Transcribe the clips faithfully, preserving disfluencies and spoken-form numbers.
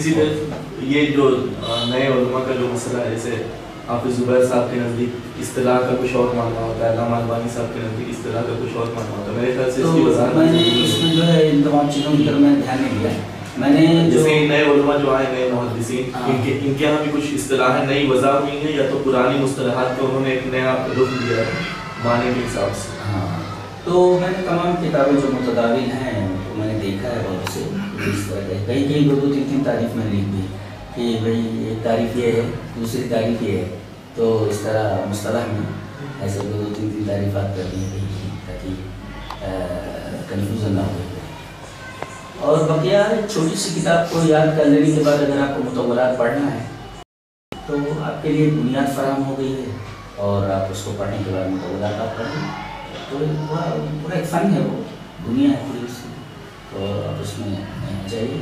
اسی طرح یہ جو نئے علماء کا جو مسئلہ ہے، جیسے حافظ زبیر صاحب کے نزدیک اصطلاح کا کچھ اور معنی ہوتا ہے، علامہ البانی صاحب کے نزدیک اصطلاح کا کچھ اور معنی ہوتا ہے. میرے خیال سے اس کی وضاحت میں نے اس میں جو ہے ان تمام چیزوں کی طرف میں دھیان نہیں دیا. میں نے جیسے نئے علماء جو آئے، نئے محدثین، ان کے ان کے یہاں بھی کچھ اصطلاحیں نئی وضع ہوئی ہیں، یا تو پرانی مصطلحات کو انہوں نے ایک نیا رخ دیا ہے معنی کے حساب سے؟ ہاں، تو میں نے تمام کتابیں جو متداول ہیں تو میں نے دیکھا ہے بہت سے اس طرح کے، کئی کئی دو دو تین تین تعریف میں لکھ دی کہ بھائی ایک تعریف یہ ہے، دوسری تعریف یہ ہے، تو اس طرح مصطلح میں ایسے دو دو تین تین تعریفات کرنی ہے تاکہ کنفیوژن نہ ہو. اور بقیہ چھوٹی سی کتاب کو یاد کر لینے کے بعد اگر آپ کو مطولات پڑھنا ہے تو آپ کے لیے بنیاد فراہم ہو گئی ہے، اور آپ اس کو پڑھنے کے بعد مطولات آپ پڑھ لیں تو پورا ایک فن ہے، وہ دنیا ہے پوری اس کی، تو آپ اس میں چاہیے.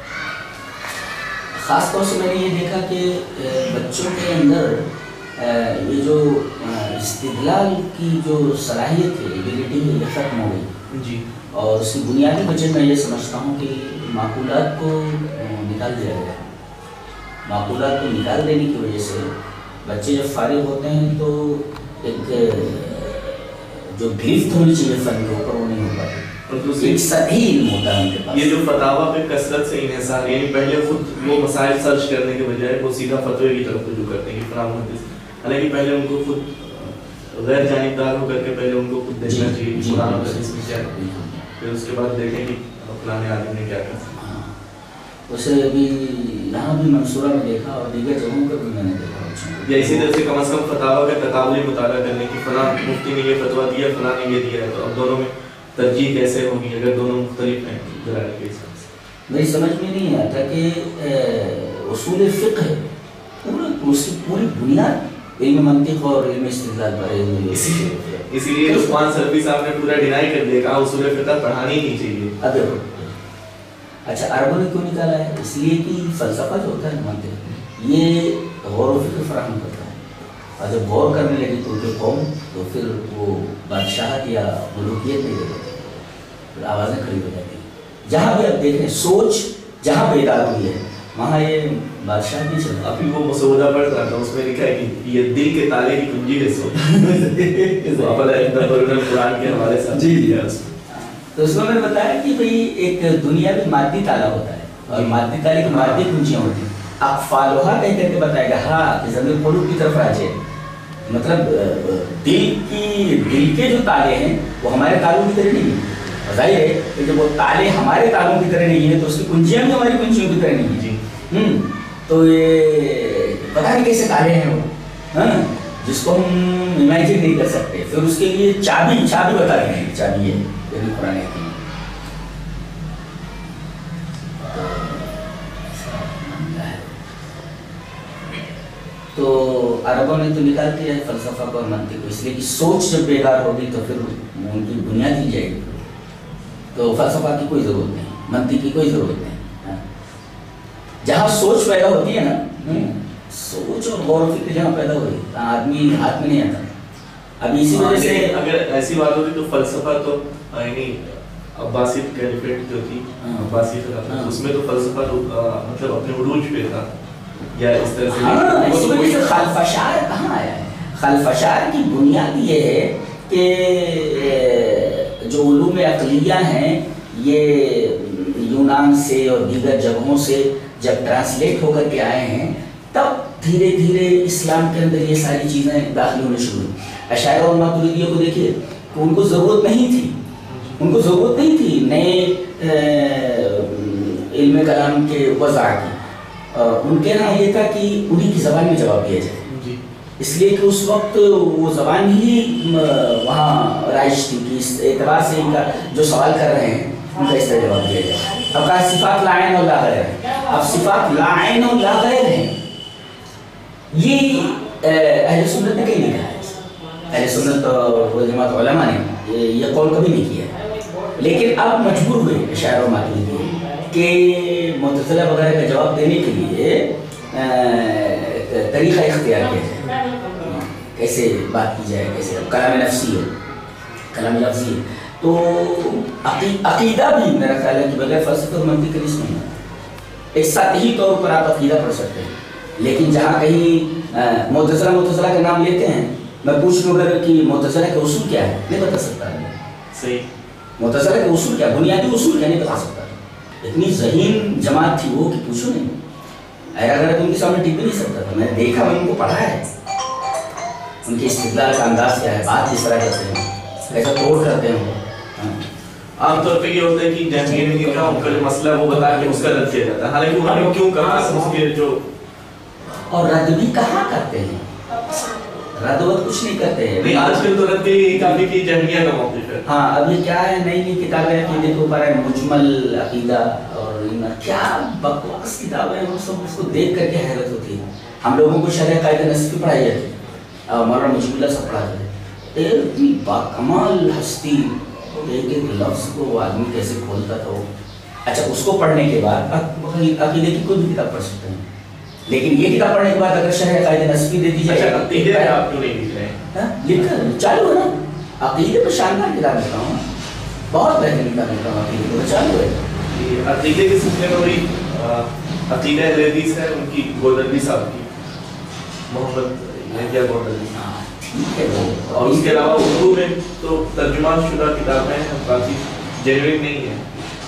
خاص طور سے میں نے یہ دیکھا کہ بچوں کے اندر یہ جو استدلال کی جو صلاحیت ہے، ایبیلٹی ہے، یہ ختم ہو گئی جی. اور اس کی بنیادی وجہ میں یہ سمجھتا ہوں کہ معقولات کو نکال دیا گیا. معقولات کو نکال دینے کی وجہ سے بچے جب فارغ ہوتے ہیں تو ایک جو گرفت ہونی چاہیے فن کے اوپر وہ نہیں ہو پاتی، ایک سطحی علم ہوتا ہے ان کے پاس. یہ جو فتاوا پہ کثرت سے انحصار، یعنی پہلے خود وہ مسائل سرچ کرنے کے بجائے وہ سیدھا فتوے کی طرف رجوع کرتے ہیں کہ فلاں محدث، حالانکہ پہلے ان کو خود غیر جانبدار ہو کر کے پہلے ان کو خود دیکھنا چاہیے کہ قرآن اور حدیث میں کیا ہے، پھر اس کے بعد دیکھیں کہ فلاں عالم نے کیا کہا. اسے ابھی یہاں بھی منصورہ میں دیکھا اور دیگر جگہوں پر بھی میں نے دیکھا. یا اسی طرح سے کم از کم فتاوا کا تقابلی مطالعہ کرنے کی، فلاں مفتی نے یہ فتوا دیا، فلاں نے یہ دیا ہے، تو اب دونوں میں ترجیح کیسے ہوگی اگر دونوں مختلف ہیں دلائل کے حساب سے. میری سمجھ میں نہیں آتا کہ اصول فقہ ہے پورا، اس کی پوری بنیاد علم منطق اور علم استدلال پر ہے. اسی لیے عثمان سلفی صاحب نے پورا ڈینائی کر دیا، کہا اصول فقہ پڑھانی نہیں چاہیے. اب اچھا عربوں نے کیوں نکالا ہے؟ اس لیے کہ فلسفہ جو ہوتا ہے منطق یہ غور و فکر فراہم کرتا ہے، اور جب غور کرنے لگی تو کہ قوم تو پھر وہ بادشاہت یا ملوکیت نہیں دے دیتے، پھر آوازیں کھڑی ہو جاتی ہیں. جہاں بھی آپ دیکھیں سوچ جہاں بیدار ہوئی ہے وہاں یہ بادشاہ بھی چل رہا. ابھی وہ مسودہ پڑھ رہا تھا، اس میں لکھا ہے کہ یہ دل کے تالے کی کنجی ہے سوچ. قرآن کے حوالے سے جی جی تو اس میں میں نے بتایا کہ بھئی ایک دنیا میں مادی تالا ہوتا ہے اور مادی تالے کی مادی کنجیاں ہوتی ہیں. اقفالوہا کہہ کر کے بتائے گا ہاں کہ ضمیر قلوب کی طرف راجع ہے، مطلب دل کی دل کے جو تالے ہیں وہ ہمارے تالوں کی طرح نہیں ہیں. ظاہر ہے کہ جب وہ تالے ہمارے تالوں کی طرح نہیں ہیں تو اس کی کنجیاں بھی ہماری کنجیوں کی طرح نہیں ہیں. جی ہوں تو یہ پتہ نہیں کیسے تالے ہیں وہ، ہاں جس کو ہم امیجن نہیں کر سکتے. پھر اس کے لیے چابی چابی بتا رہے ہیں، چابی ہے یہ بھی قرآن ہے. تو عربوں نے تو نکال دیا ہے فلسفہ کو اور منطق کو، اس لیے کہ سوچ جب بیدار ہوگی تو پھر ان کی بنیاد ہی جائے گی. تو فلسفہ کی کوئی ضرورت نہیں، منطق کی کوئی ضرورت نہیں. جہاں سوچ پیدا ہوتی ہے نا، سوچ اور غور و فکر جہاں پیدا ہوئی آدمی ہاتھ میں نہیں آتا. اب اسی وجہ سے اگر ایسی بات ہوتی تو فلسفہ تو یعنی عباسیت کیلیفیٹ جو تھی، عباسیت اس میں تو فلسفہ مطلب اپنے عروج پہ تھا. یا اس طرح سے ہاں اس وجہ سے خلفشار کہاں آیا ہے؟ خلفشار کی بنیاد یہ ہے کہ جو علوم عقلیہ ہیں یہ یونان سے اور دیگر جگہوں سے جب ٹرانسلیٹ ہو کر کے آئے ہیں تب دھیرے دھیرے اسلام کے اندر یہ ساری چیزیں داخل ہونے شروع ہوئی. اشاعرہ اور ماتریدیہ کو دیکھیے کہ ان کو ضرورت نہیں تھی، ان کو ضرورت نہیں تھی نئے علم کلام کے وضع کی. ان کے یہاں یہ تھا کہ انہی کی زبان میں جواب دیا جائے، اس لیے کہ اس وقت وہ زبان ہی وہاں رائج تھی کہ اس اعتبار سے ان کا جو سوال کر رہے ہیں ان کا اس طرح جواب دیا جائے. اب کہا صفات لا عین اور لا غیر ہیں، اب صفات لا عین اور لا غیر ہیں. یہ اہل سنت نے کہیں نہیں کہا ہے، اہل سنت و جماعت علماء نے یہ قول کبھی نہیں کیا ہے. لیکن اب مجبور ہوئے اشاعرہ و ماتریدیہ کہ معتزلہ وغیرہ کا جواب دینے کے لیے طریقہ اختیار کیا جائے، کیسے بات کی جائے، کیسے کلام نفسی ہے، کلام لفظی ہے. تو عقیدہ بھی میرا خیال ہے کہ بغیر فلسفہ اور منطق کے نہیں ہے. ایک سطحی طور پر آپ عقیدہ پڑھ سکتے ہیں، لیکن جہاں کہیں معتزلہ معتزلہ کا نام لیتے ہیں، میں پوچھ لوں اگر کہ معتزلہ کے اصول کیا ہے، نہیں بتا سکتا ہے. صحیح. معتزلہ کے اصول کیا، بنیادی اصول کیا، نہیں بتا سکتا. اتنی ذہین جماعت تھی وہ کہ پوچھو نہیں. اگر ان کے سامنے ٹک بھی نہیں سکتا تھا. میں نے دیکھا، میں ان کو پڑھا ہے، ان کے استدلال کا انداز کیا ہے، بات کس طرح کرتے ہیں، کیسا توڑ کرتے ہیں وہ. عام طور پہ یہ ہوتا ہے کہ جہمیہ نے کہا ان کا جو مسئلہ ہے وہ بتا کے اس کا رد کیا جاتا ہے، حالانکہ انہوں نے کیوں کہا اس کے جو، اور رد بھی کہاں کرتے ہیں، رد وقت کچھ نہیں کرتے ہیں. نہیں آج کل تو رد بھی کافی کی جہمیہ کا موقف ہے. ہاں اب یہ کیا ہے، نئی نئی کتابیں عقیدے کے اوپر ہے، مجمل عقیدہ، اور کیا بکواس کتابیں ہیں، وہ سب اس کو دیکھ کر کے حیرت ہوتی ہے. ہم لوگوں کو شرح قاعدہ نصفی پڑھائی جاتی ہے، مولانا مجیب اللہ سب پڑھاتے ہیں. اتنی باکمال ہستی، ایک ایک لفظ کو وہ آدمی کیسے کھولتا تھا وہ. اچھا اس کو پڑھنے کے بعد عقیدے کی کوئی بھی کتاب پڑھ سکتے ہیں، لیکن یہ کتاب پڑھنے کے بعد اگر شرح قاعدہ نصفی دے دی جائے، عقیدے آپ کیوں نہیں لکھ رہے ہیں؟ لکھ کر چالو ہے نا. عقیدے پہ شاندار کتاب لکھتا ہوں، بہت بہترین کتاب لکھتا ہوں. عقیدے پہ چالو ہے. عقیدے کے سلسلے میں وہی عقیدہ اہل حدیث ہے ان کی گولڈنی صاحب کی، محمد یحییٰ گولڈنی. اور اس کے علاوہ اردو میں تو ترجمہ شدہ کتابیں ہیں کافی جینوئن نہیں ہیں،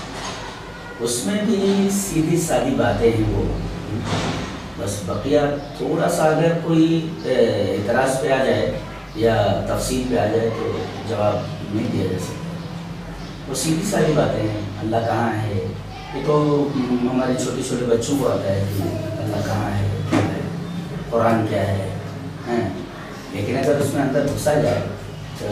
اس میں بھی سیدھی سادی باتیں ہیں وہ. بس بقیہ تھوڑا سا اگر کوئی اعتراض پہ آ جائے یا تفصیل پہ آ جائے تو جواب نہیں دیا جا سکتا. وہ سیدھی سادی باتیں ہیں. اللہ کہاں ہے، یہ تو ہمارے چھوٹے چھوٹے بچوں کو آتا ہے کہ اللہ کہاں ہے، قرآن کیا ہے. لیکن اگر اس میں اندر گھسا جائے تو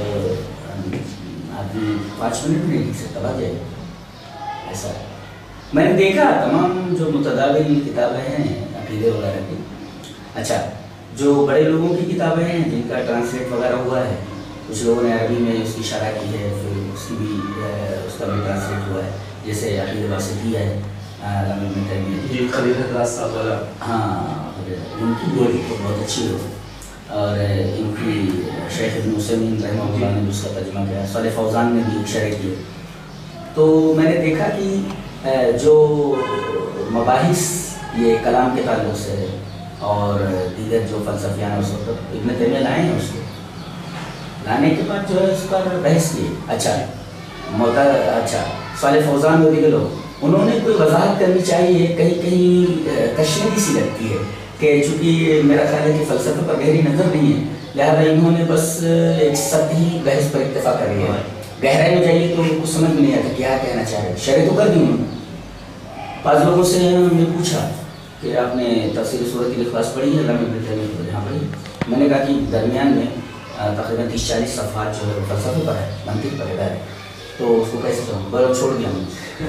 آدمی پانچ منٹ میں نہیں لکھ سکتا بات جائے. ایسا میں نے دیکھا تمام جو متداول کتابیں ہیں عقیدے وغیرہ کی. اچھا جو بڑے لوگوں کی کتابیں ہیں جن کا ٹرانسلیٹ وغیرہ ہوا ہے، کچھ لوگوں نے عربی میں اس کی شرح کی ہے، پھر اس کی بھی اس کا بھی ٹرانسلیٹ ہوا ہے، جیسے عقیدہ واسطیہ ہے علامین میں تیمیہ جی خلیل حضرات صاحب والا. ہاں ان کی بولی تو بہت اچھی ہو، اور ان کی شیخ ابن عثیمین رحمہ اللہ نے اس کا ترجمہ کیا، صالح فوزان نے بھی شرح کی. تو میں نے دیکھا کہ جو مباحث یہ کلام کے تعلق سے ہے اور دیگر جو فلسفیانہ اس وقت ابن تیمیہ لائے ہیں، اس کو لانے کے بعد جو ہے اس پر بحث کی. اچھا موتا اچھا صالح فوزان اور دیگر لوگ، انہوں نے کوئی وضاحت کرنی چاہیے، کہیں کہیں کشمیری سی لگتی ہے کہ چونکہ میرا خیال ہے کہ فلسفے پر گہری نظر نہیں ہے، لہٰذا انہوں نے بس ایک سطحی بحث پر اکتفا کر لیا. گہرائی میں جائیے تو کچھ سمجھ میں نہیں آتا کیا کہنا چاہ رہے. شرح تو کر دی انہوں نے. بعض لوگوں سے انہوں نے پوچھا کہ آپ نے تفسیر سورۃ الاخلاص پڑھی ہے، علامہ ابن تیمیہ کی جہاں پڑھی. میں نے کہا کہ درمیان میں تقریباً تیس چالیس صفحات جو ہے فلسفے پر ہے، منطق پر ہے، تو اس کو کیسے سمجھ بڑا چھوڑ دیا میں نے.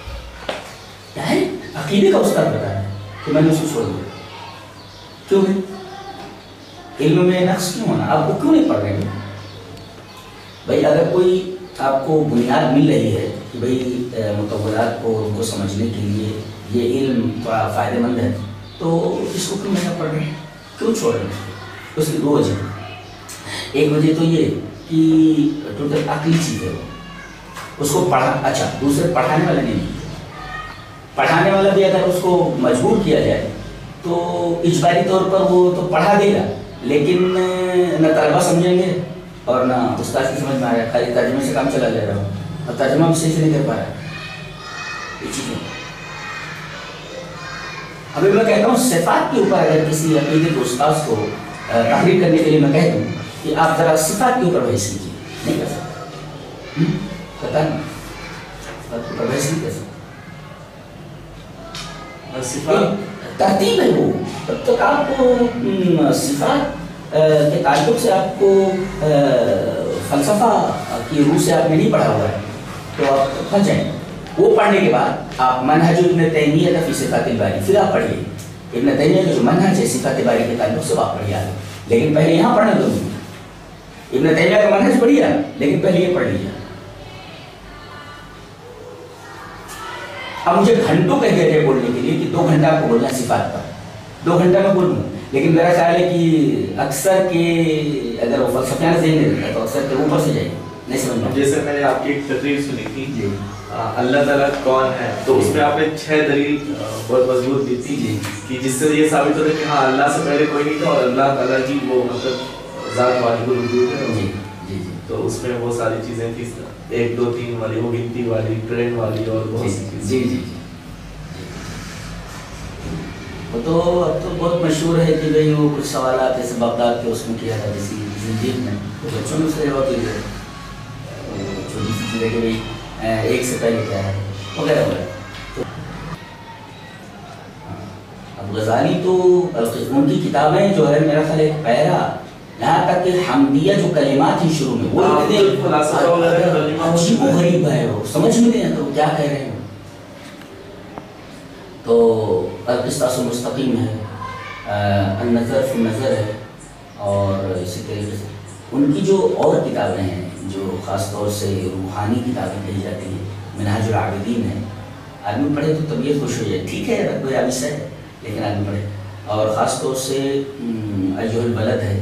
کیا ہے عقیدے کا استاد بتایا ہے کہ میں نے اس کو چھوڑ دیا. کیوں بھائی علم میں نقص کیوں ہونا، آپ کو کیوں نہیں پڑھ رہے ہیں بھائی؟ اگر کوئی آپ کو بنیاد مل رہی ہے کہ بھائی مطولات کو ان کو سمجھنے کے لیے یہ علم تھوڑا فائدہ مند ہے، تو اس کو کیوں نہیں پڑھ رہے ہیں، کیوں چھوڑ رہے ہیں؟ اس کی دو وجہ. ایک وجہ تو یہ کہ ٹوٹل عقلی چیز ہے، اس کو پڑھا. اچھا دوسرے پڑھانے والا نہیں، پڑھانے والا بھی اگر اس کو مجبور کیا جائے تو اجباری طور پر وہ تو پڑھا دے گا، لیکن نہ طلبہ سمجھیں گے اور نہ استاد کی سمجھ میں آ رہا ہے، خالی ترجمے سے کام چلا لے رہا ہوں اور ترجمہ بھی صحیح سے نہیں کر پا رہا ہے. یہ چیزیں ابھی میں کہتا ہوں صفات کے اوپر اگر کسی عقیدے کے استاد کو تحریر کرنے کے لیے میں کہہ دوں کہ آپ ذرا صفات کے اوپر بحث کیجیے، نہیں کر سکتے. پتہ نہیں صفات کے اوپر بحث نہیں کر سکتے. صفات ترتیب ہے وہ. تب تک آپ کو صفات کے تعلق سے آپ کو فلسفہ کی روح سے آپ نے نہیں پڑھا ہوا ہے تو آپ پھنس جائیں. وہ پڑھنے کے بعد آپ منہج ابن تیمیہ فی صفات الباری پھر آپ پڑھیے. ابن تیمیہ کا جو منہج ہے صفات باری کے تعلق سے آپ پڑھیے. لیکن پہلے یہاں پڑھنا دو. ابن تیمیہ کا منہج پڑھیے لیکن پہلے یہ پڑھ لیجیے. اب مجھے گھنٹوں کہہ دیا جائے بولنے کے لیے کہ دو گھنٹہ آپ کو بولنا ہے صفات پر، دو گھنٹہ میں بولوں، لیکن میرا خیال ہے کہ اکثر کے اگر وہ فلسفیانہ ذہن میں رہتا ہے تو اکثر کے اوپر سے جائے نہیں سمجھ میں. جیسے میں نے آپ کی ایک تقریر سنی تھی، اللہ تعالیٰ کون ہے، تو اس میں آپ نے چھ دلیل بہت مضبوط دی تھی کہ جس سے یہ ثابت ہوتا ہے کہ ہاں اللہ سے پہلے کوئی نہیں تھا اور اللہ تعالیٰ کی وہ مطلب ذات واجب الوجود ہے. جی جی جی تو اس میں وہ ساری چیزیں تھی ایک دو تین والی، وہ گنتی والی، ٹرین والی اور بہت سی چیزیں. جی جی وہ تو اب تو بہت مشہور ہے کہ بھائی وہ کچھ سوالات ایسے بغداد کے اس میں کیا تھا کسی زندگی میں بچوں میں سے ہوتی ہے چھوٹی سی چیزیں کہ بھائی ایک سے پہلے کیا ہے وغیرہ وغیرہ. اب غزالی تو ان کی کتابیں جو ہے میرا خیال ایک پیرا یہاں تک کہ حمدیہ جو کلمات ہیں شروع میں وہ عجیب و غریب ہے، وہ سمجھ میں نہیں آتا وہ کیا کہہ رہے ہیں. تو القسطاس المستقیم ہے، النظر فی النظر ہے، اور اسی طریقے سے ان کی جو اور کتابیں ہیں جو خاص طور سے روحانی کتابیں کہی جاتی ہیں، منہاج العابدین ہے. آدمی پڑھے تو طبیعت خوش ہو جائے، ٹھیک ہے رب یابی سے ہے لیکن آدمی پڑھے. اور خاص طور سے ایھا البلد ہے،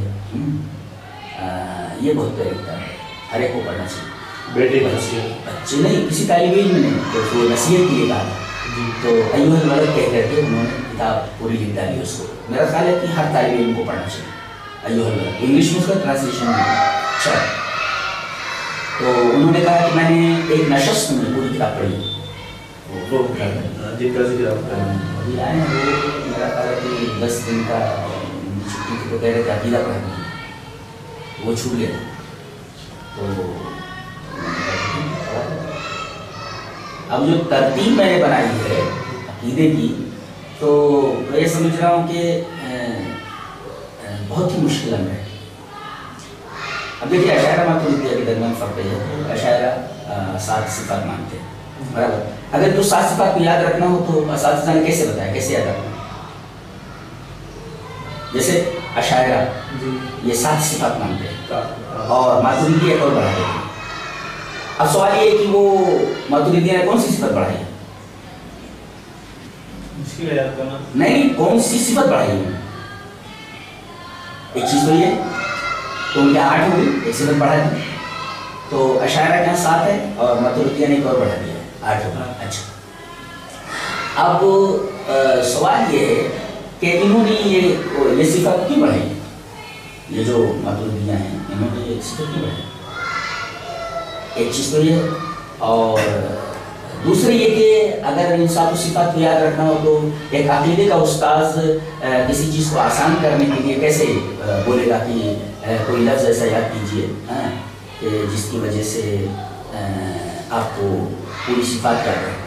یہ بہت پیاری کتاب ہے، ہر ایک کو پڑھنا چاہیے. بیٹے نصیحت بچے نہیں، کسی طالب علم نے تو نصیحت کے لیے کہا تھا تو ایھا البلد کہہ کر کے انہوں نے کتاب پوری لکھ ڈالی اس کو. میرا خیال ہے کہ ہر طالب علم کو پڑھنا چاہیے ایھا البلد. انگلش میں اس کا ٹرانسلیشن بھی ہے. اچھا تو انہوں نے کہا کہ میں نے ایک نشست میں پوری کتاب پڑھی. وہ جن کا ذکر آپ کریں ابھی آئے ہیں وہ میرا خیال ہے کہ دس دن کا چھٹی تھی تو کہہ رہے تھے عقیدہ پڑھنا، وہ چھوٹ گیا. تو اب جو ترتیب میں نے بنائی ہے عقیدے کی تو میں یہ سمجھ رہا ہوں کہ بہت ہی مشکل ہے. اب دیکھیے اشاعرہ ماتریدیہ کے درمیان فرق ہے. اشاعرہ سات صفات مانتے ہیں برابر. اگر تو سات صفات کو یاد رکھنا ہو تو اساتذہ نے کیسے بتایا، کیسے یاد رکھنا؟ جیسے اشاعرہ یہ سات صفات مانتے ہیں اور ماتریدیہ ایک اور بڑھا دیتے ہیں. اب سوال یہ ہے کہ وہ ماتریدیہ نے کون سی صفت بڑھائی ہے؟ نہیں، کون سی صفت بڑھائی ہے؟ ایک چیز تو یہ تو ان کے آٹھ ہوئی، ایک صفت بڑھا دی. تو اشاعرہ کے یہاں سات ہے اور ماتریدیہ نے ایک اور بڑھا دیا ہے، آٹھ ہوگا. اچھا اب سوال یہ ہے کہ انہوں نے یہ یہ صفت کیوں بڑھائی؟ یہ جو ماتریدیہ ہیں انہوں نے یہ صفت کیوں بڑھائی؟ ایک چیز تو یہ، اور دوسرے یہ کہ اگر ان سات صفات کو یاد رکھنا ہو تو ایک عقیدے کا استاذ کسی چیز کو آسان کرنے کے لیے کیسے بولے گا کہ کوئی لفظ ایسا یاد کیجیے کہ جس کی وجہ سے آپ کو پوری صفات یاد رہے.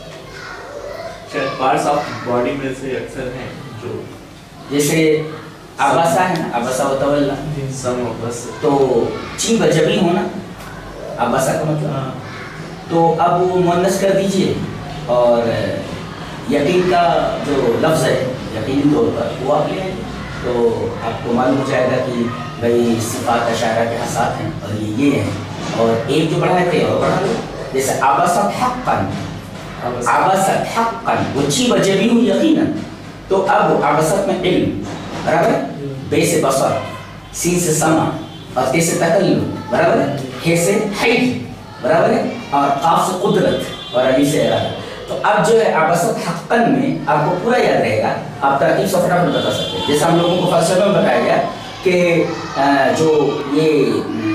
شاید پارٹس آف باڈی میں سے اکثر ہیں جو جیسے آباسا ہے نا، آباسا و تولا، سم و بس، تو چی بجبی ہونا آباسا کا مطلب. تو اب وہ مؤنث کر دیجئے اور یقین کا جو لفظ ہے یقینی طور پر وہ آپ لے آئیں تو آپ کو معلوم ہو جائے گا کہ بھائی صفات اشاعرہ کے ساتھ ہیں اور یہ یہ ہیں، اور ایک جو بڑھائے تھے اور بڑھا لو. جیسے آباسا حقاً، آباسا حقاً وہ چی بجے بھی ہوں یقیناً. تو اب آباسا میں علم برابر، بے سے بصر، سین سے سمع اور تے سے تکلم برابر، ہے سے حیل برابر ہے، اور قاف سے قدرت اور علی سے ارادہ. تو اب جو ہے آباسا حقاً میں آپ کو پورا یاد رہے گا. آپ ترتیب سے فٹافٹ بتا سکتے ہیں. جیسے ہم لوگوں کو فلسفہ میں بتایا گیا کہ جو یہ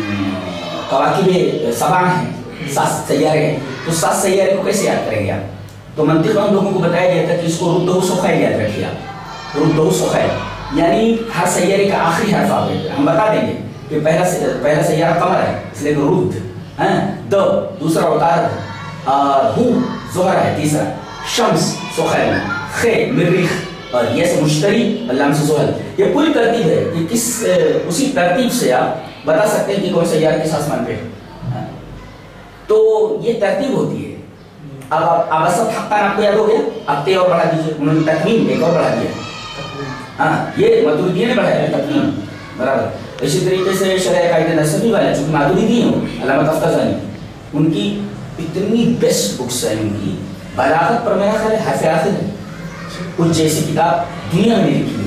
کواکب سبع ہیں، سات سیارے ہیں، تو سات سیارے کو کیسے یاد کریں گے آپ؟ تو منطق میں ہم لوگوں کو بتایا گیا تھا کہ اس کو ردہ سخیل یاد رکھیے آپ. ردہ سخیل یعنی ہر سیارے کا آخری حرف آپ ہم بتا دیں گے کہ پہلا پہلا سیارہ قمر ہے اس لیے رد، دو دوسرا عطارد، اور ہو زہرہ ہے تیسرا، شمس سخیل، خ مریخ، اور یہ سے مشتری، اللام سے زحل. یہ پوری ترتیب ہے کہ کس اسی ترتیب سے آپ بتا سکتے ہیں کہ کون سیارہ کس آسمان پہ. تو یہ ترتیب ہوتی ہے. اب آباسا حقاً آپ کو یاد ہو گیا. اب تے اور بڑھا دیجیے، انہوں نے تکوین ایک اور بڑھا دیا. ہاں یہ ماتریدیہ نے بڑھایا ہے تکوین برابر. اسی طریقے سے شرح قاعدہ نصفی والے چونکہ ماتریدی ہیں علامہ تفتزانی، ان کی اتنی بیسٹ بکس ہیں. ان کی بلاغت پر میرا خیال ہے حافظ ہے، کچھ جیسی کتاب دنیا میں نہیں لکھی